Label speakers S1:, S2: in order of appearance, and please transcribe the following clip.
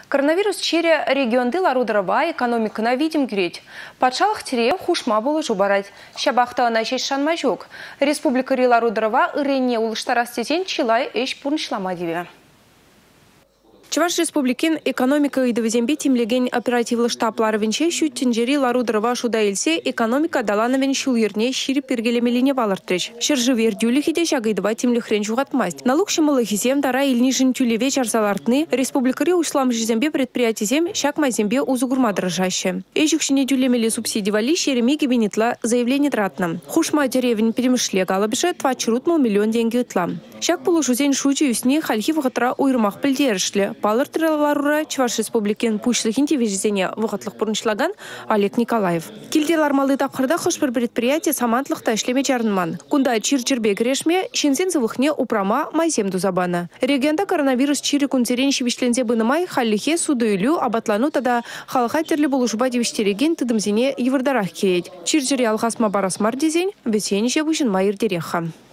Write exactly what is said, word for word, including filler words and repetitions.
S1: Коронавирус чере регионды ларудрова экономика видим греть. Патшалық тере хушма болы жубарать. Шабахта начать шанмажук. Республика Ларудрова ырене улыштарастезен чилай эш пурншламадиве. Чуваш республикин экономика и довезембе тимлеген оперативлы штаплары венче шүттенжери Ларудрова шуда елсе экономика далановен шулерне шири пергелемелине валыртрыч. Шыржы вердюлі хиде шагайдыва тимлихрен жугатмасть. Налог шымылы хизем дара илнишин тюлеве чарзалартны республикари ушлам жизембе предприятизем шакмазембе узугурма дрожаще. Эжукшине дюлемели субсидивали шеремиги бенетла заявление тратном. Хушма деревень перемышле галабже твачрутмал миллион деньги утла. Шак полушузен шучи усне хальхи вғытра уйрмах пілдерішлі. Палыртыры ларура Чуваш республикин пушлыхин тевежезене вғытлық бұрыншлаган Олег Николаев. Килдер армалы тапқырда хошпыр предприятие самантлықта ішлеме жарынман. Кунда чир-чирбе кірешме, шенсен зывықне упрама майзем дузабана. Регионда коронавирус чири кунцерен шивишлензе бынымай халлихе судуйлю абатлану тада халыха терлі болушуба девиштереген тыдымзене евырдарах керет. Чир-чири алхасма барасмар дезен, бесен жебушин майыр дереха.